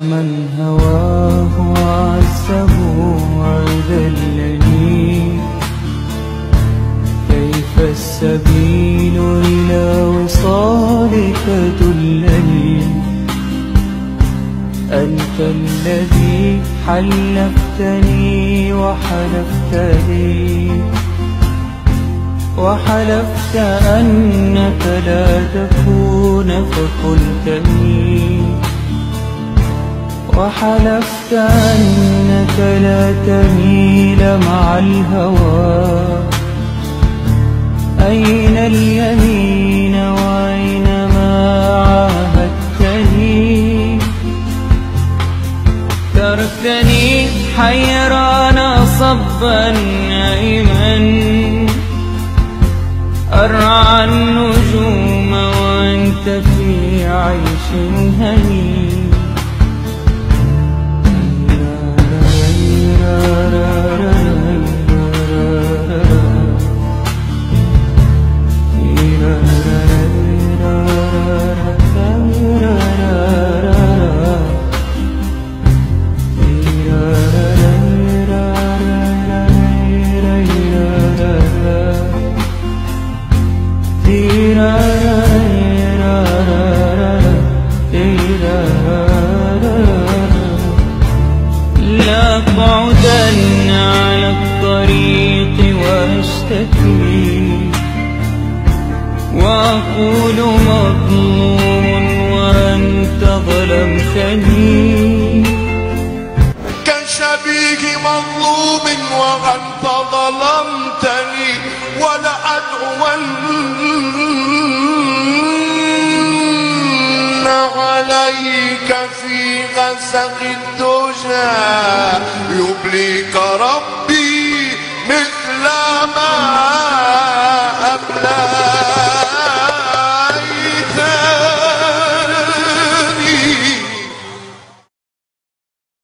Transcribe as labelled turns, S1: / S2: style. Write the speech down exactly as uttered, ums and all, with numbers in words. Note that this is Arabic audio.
S1: من هواه وعزه وذلني، كيف السبيل إلى وصالك دلني. أنت الذي حلفتني وحلفت لي، وحلفت أنك لا تكون فقلتني، وحلفت أنك لا تميل مع الهوى. أين اليمين وأين ما عاهدتني؟ تركتني حيران صبا نائما، أرعى النجوم وأنت في عيش هني. لا أقعدن على الطريق وأشتكي، وأقول مظلوم وأنت ظلمتني.
S2: كشبيه مظلوم وأنت ظلمتني، ولأدعون عليك في غسق الدجى يبليك